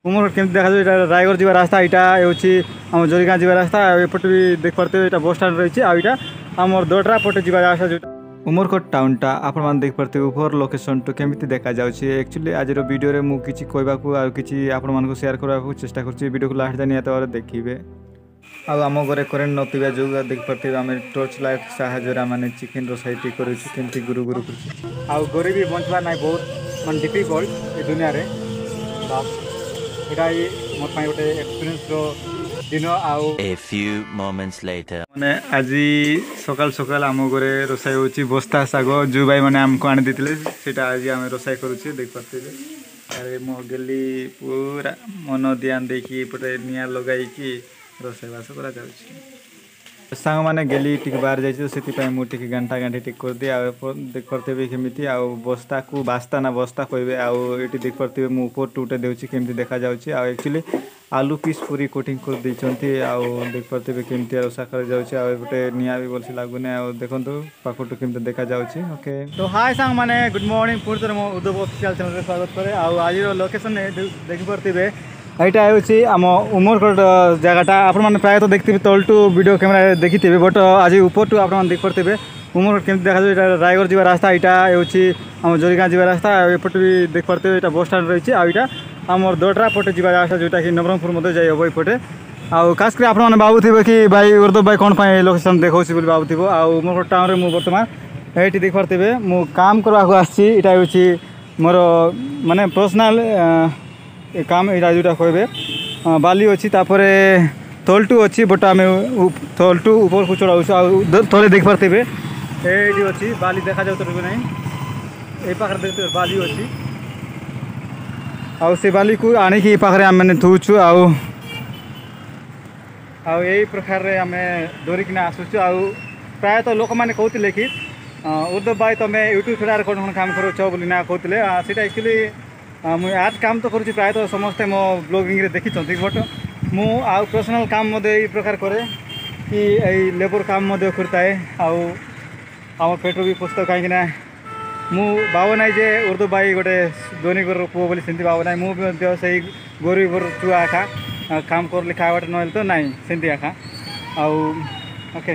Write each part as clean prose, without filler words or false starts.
उमर केमती देखा जाए रायगढ़ जी रास्ता यहाँ हूँ आम जोरीगाँ जी रास्ता एपटे भी देख पारे यहाँ बस स्टाण्ड रही है आम दोडरा पटे जी रास्ता जो उमरकोट टाउनटा आपण देख पारे ऊपर लोकेशन टू केमी देखा जाए एक्चुअली आज वीडियो में मुझे कहवाक आपण मानक शेयर करने चेष्टा कर लास्ट जाए निहत देखिए आम घरे करेन्ट नथिबा जो देख पारे आम टर्च लाइट साहाଯ୍य मैंने चिकेन रोसाई करमती गुरु गुरु आउ गरी भी बचवा ना बहुत मान डिफिकल्ट ये दुनिया रे ये मोर गोटे एक्सपीरियंस दिन आउ A few moments later मैंने आज सकाल सकाल आम घरे रोसाई होची बस्ता शाग जो भाई मैंने आमको आनी देते सीटा आज आम रोसाई करुचे देख पारे अरे मो गेली पूरा मन ध्यान देकी पटे निया लगाई रोसईवास कर सांग मैंने गेली टी बाहर जाइए से मुझे घंटा घंटे टिक कर दिए देख पारे केमी आ बस्ता को बास्ता ना बस्ता कहे आए देख पारे मुझे ऊपर टूटे देती केमी देखा जाऊँगी एक्चुअली आलू पीस पूरी कोटिंग कर देते देख पारे केमी रोसा कर जाऊँगे निआ भी भलसे लगुनि देखो पाखटू केमी देखा जाऊँगी ओके तो हाय सांग मैंने गुड मॉर्निंग पुणी थे मो उद्धव ऑफिशियल चैनल स्वागत करे आज लोकेशन देखी पारे यहाँ हूँ आम उमरकोट जगटा आपने प्राय तो देखते तलटू वीडियो कैमेरा देखी बट आज ऊपर टू आप देख पारे उमरकोट केमी देखा जाए रायगढ़ जी रास्ता यहाँ हूँ आम जोरीगाँ जी रास्ता एपटे भी देख पारे यहाँ बस स्टाण्ड रही है यहाँ आम दोडरा पटे जी रास्ता जोटा कि नवरंगपुर मध्य जाए हम एपटे आउ खास कर आपने भावुवे कि भाई उर्दव भाई कौन लोकेशन देखा भावुव आउ उमरकोट टाउन में बर्तमान ये देख पारे मु काम करवाक आटा हूँ मोर माने पर्सनाल काम यहाँ जोटा कहे बाली अच्छी तलटू अच्छी बट आम तलटू ऊपर को चढ़ाऊ तले देख पारे ये अच्छी बाली देखा जाऊ तो ना ये पाखे देखते बाली अच्छी आउ से बाली को आणिकी पाखे आम मैंने थूचु आउ यही प्रकार आम धरिकिना आसुचु आउ प्रायतः लोक मैंने कहते कि उर्दव भाई तुम यूट्यूब छड़ा कौन काम करो बोली ना कहते सीटा एक्चुअली मुझे आज काम तो करुँच प्रायतः समस्ते मो ब्लॉगिंग रे देखी बट मु आउ पर्सनल काम ये प्रकार करे कि यही लेबर काम करताए आम पेट भी पुस्तक कहीं मु भाव ना जे उर्दू भाई गोटे धनी घर पुओ बोली सेमती भाव ना मुझे से गरीब घर छुआ आखा काम कर खावाटे ना तो ना सेमती आखा ओके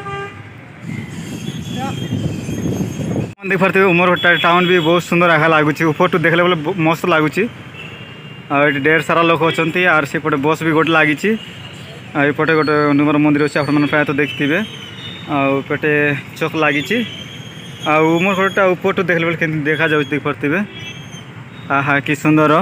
देख पारे उमरकोट टाउन भी बहुत सुंदर आखा लगुच ऊपर टू देखले बोले मस्त लगुच ढेर सारा लोक अच्छा आर सेपटे बस भी गोटे लगी एपटे गोटे हनुमान मंदिर अच्छे आप प्राय तो देखिए आटे चौक लगी उमरकोटा ऊपर टू देखले बोले के देखा जाऊँ देख पारे आहा कि सुंदर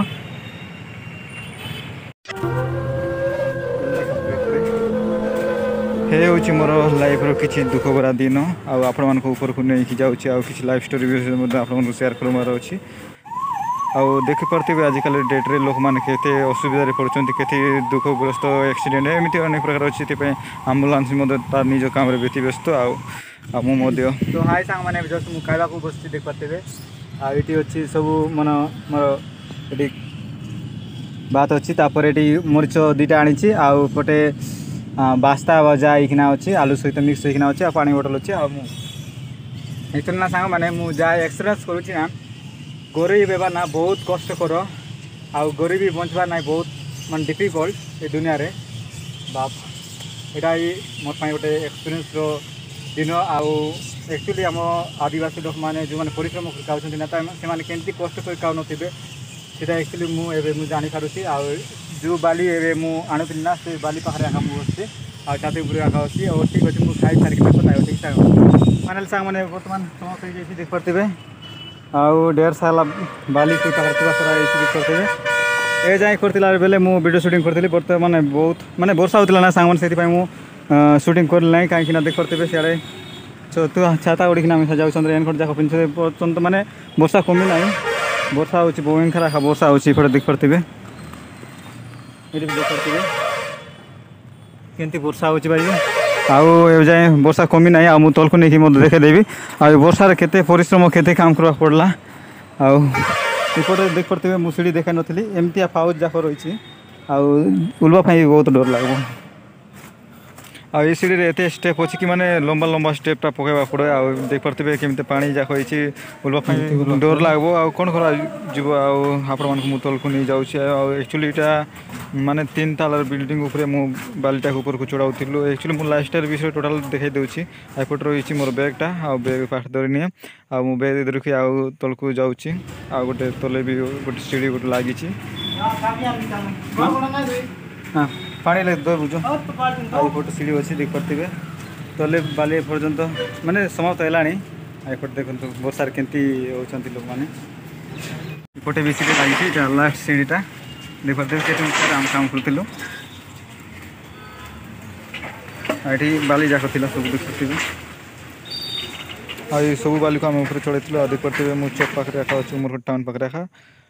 हे हूँ मोर लाइफ किसी दुख भरा दिन आपण मान ऊपर को नहीं जाऊँगी किसी लाइफ स्टोरी विषय आपको शेयर करवार अच्छी देखी पारे आजिकल डेट्रे लोक मैंने केते असुविधा पड़ते के दुखग्रस्त एक्सीडेंट एमती अनेक प्रकार अच्छे आम्बुलांस तार निज काम व्यती व्यस्त आदि तो हाई सांग मैंने जस्ट मुझे खावा बस देख पारे आईटी अच्छी सब मन मोर ये बात अच्छी ये मरीच दुईटा आनी आउटे बास्ता भजा होना अच्छी आलू सहित मिक्स होना अच्छे पानी बोटल अच्छे एक्चुअली ना सांग मैंने मुझे जहाँ एक्सपीरियंस करुँची ना गरीब एवं ना बहुत कष्टकर आउ गरीबी बचवा ना बहुत मान डिफिकल्ट ये दुनिया रे बाप यहाँ मोर गोटे एक्सपीरियंस दिन आउ एक्चुअली आम आदिवासी लोक मैंने जो मैंने परिश्रम खाऊँ ना से केमती कष्ट कर खाऊ नथिबे सीटा एक्चुअली मुझे जानी पारुची जो बाली एवं मुझे आणुली ना से बाली पाखे आखा मुझे छाती उपरे आखा अच्छी और ठीक अच्छे मुझे खाई सारिक बताए ठीक ठाक फाइनाल सांग मैंने बर्तमान समाप्त हो जाए देख पारे आउ ढेर सारा बाली को सारा देख पारे ए जाए करला बेले मुझे वीडियो शूटिंग करी बर्तमान बहुत माने वर्षा होता ना सांग से मुझे शूटिंग करना कहीं देख पारे सियाड़े तू छाता उड़ीना मिसा जाऊँ रेनकोट जाक पिंधे पर्यटन माने वर्षा कमी ना वर्षा हो भयंकर आखा वर्षा होपटे देख पारे ये देख पारे केमती वर्षा हो भाई आउ जाए वर्षा कमी ना मुझे तलक नहीं देखेदेवी आ वर्षार केते परिश्रम केते काम करवा पड़ला आउटे देख पारे मुझे सीढ़ी देखा नी एमती पाउच जाक रही उल्वा बहुत डर लगे आ ये सीढ़ी एत स्टेप अच्छी कि माने लंबा लंबा स्टेपटा पकेवा पड़े आ देख पारे केमी पानी जाक होल्वा डर लगो आ कौन कर आपण मानक तल को नहीं जाऊँ एक्चुअली यहाँ माने 3 तालार बिल्डिंग उपरे मु बालीटा ऊपर को चढ़ाऊलु एक्चुअली मो लाइफस्टाइल विषय टोटाल देखा दूसरी एपट रही मोर बैगटा आ बैग पाठ धरनी आ मु बैग धरिकी आउ तल को जाऊँगी आ गोटे तले भी गोटे सीढ़ी गोटे लगी हाँ पानी लगे दो बुझ आउट सीढ़ी अच्छी देख पारे तले बाली पर्यंत माने समाप्त है एपट देखते बर्षार केमती होती लोक मैंने एपटे भी सीढ़ी लगी लास्ट सीढ़ीटा देख पारे आम काम करूँ ये बाली जाक थी सब देखते आ सब बाली को आम ऊपर चढ़ाई देख पारे मुझ चौक पाखे रखा अच्छे उमरकोट टाउन पाखे रखा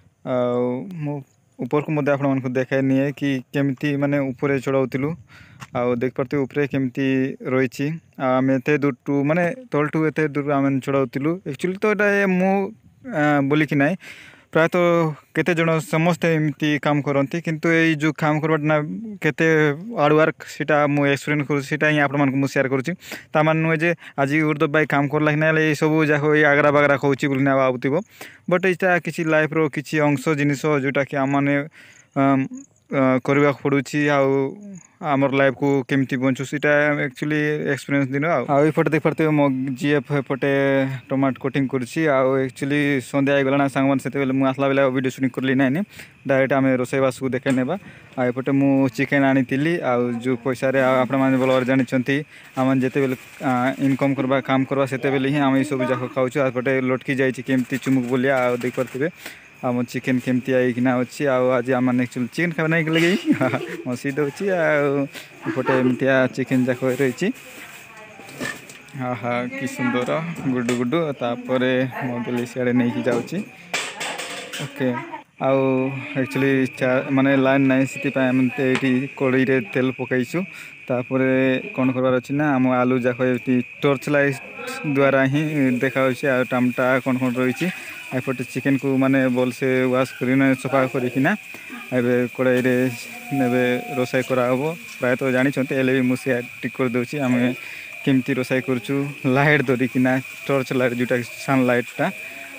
ऊपर को मध्य आपण को देखाई नहीं कि केमती माने ऊपर चढ़ाऊलु आ देख पारे ऊपर केमती रही आम एत दूर टू माने तल टू एत दूर आम चढ़ाऊलु एक्चुअली तो ये मु बोलिकी ना प्रायतः केते जन समस्ते एमती काम करती किंतु ये जो काम करवाटा केते हार्ड वर्क सीटा मु एक्सपीरियंस करूँ ही आपण मानक शेयर करुँची तार नुहे जे आज उर्दब भाई काम करला ना ये सब जाक आगरा बागरा कहूँ बोली भावुव बट यहाँ किसी लाइफ रो किसी अंश जिनिस जोटा कि आम मैंने करने पड़ुची आमर लाइफ को केमती बंचु सीटा एक्चुअली एक्सपीरियंस दिन आउट देख पारे मो जीएफ एपटे टमाटो कटिंग करुँची एक्चुअली सन्ध्या होगला सांग मैंने मुझे आसला बेला वीडियो शूटिंग करली ना डायरेक्ट आम रोसईवास को देखा नेबा आउटे मुझे चिकेन आनी जो पैसा आपण मैंने भल जानते आम जिते इनकम करवा काम करवा से ही आम ये सब जाक खाऊँ आपटे लटकी जाइए केमती चुमुक बोलिया देख पारे आम चिकेन केमती आईकिना अच्छी आज आम एक्चुअली चिकेन खावा नहीं लगे हसी दूसरी आउटे एमतिया चिकेन जाक रही हाँ हाँ कि सुंदर गुडु गुडु तापर मोबाइल सियाड़े नहीं जाऊँगी ओके आउ एक्चुअली माने लाइन नाई से कड़ई तेल पकईचु तापर कौन करवार अच्छी ना आम आलू जाक टर्च लाइट द्वारा ही देखा टामटा कौन कौन रही एपटे चिकेन को माने भल से वाश कर सफा करना कड़ाई ने रोसई कराब प्रायतः जानते हेल्ले भी मुझे टिक कर दूसरी आम केमती रोसई करुँ लाइट धरिकीना टर्च लाइट जोटा सन लाइटा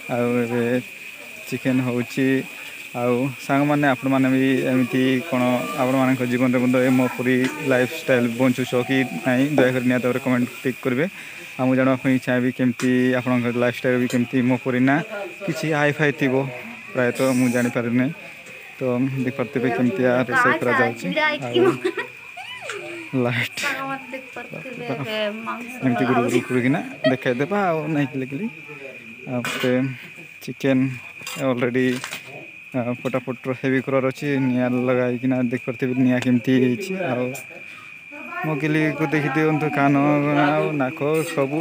चिकेन हो सांग मैंने आपण मैंने भी एमती कौन आपण मान जीवन में मो पूरी लाइफ स्टाइल बंचुच कि नहीं दयाकोरी निहत कमेंट टिक करेंगे आ मुझे जानापी चाहिए केमती आपण लाइफ स्टाइल भी केमती मो पूरी ना किसी हाई फाई थी प्रायतः मुझे जानीपारे ना तो देख पारे केमती रोसई कर लाइट एमती गुरु गुरु करना देखा देवा नहीं लगे चिकेन ऑलरेडी फटाफट हेवी करार अच्छी निया लगाईकिना देख पारे निया केमती मोगिली को देखी दिंतु कान नाक सब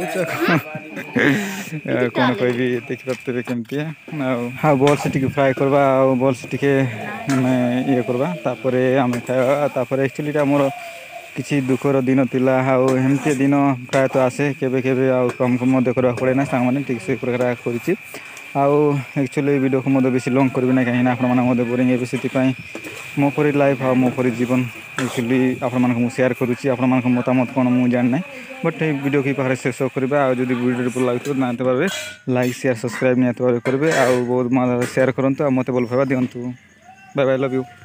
कौन कह देखी पारे केमती हाँ बॉल से टी फ्राए करवा बॉल से टी ये करवा तापर आम खावा एक्चुअली मोर किसी दुखर दिन थिला एमती दिन प्रायतः आसे केबे केबे कम कम मध्य करवा पड़े ना सांग मैंने ठीक से प्रकार कर एक्चुअली वीडियो को मध्य बेसी लंग करी ना कहीं आप बोरिंग है से मो परी लाइफ आ मो परी जीवन एक्चुअली आपण शेयर करुँची आपण मतामत कौन मुझे जाना बट ये वीडियो की पाखे शेष करवा जब वीडियो भल लगे निहत भाव लाइक शेयर सब्सक्राइब निहत भाव करेंगे बहुत शेयर करूँ मत भल भाव दिंतु बाय बाय लव यू।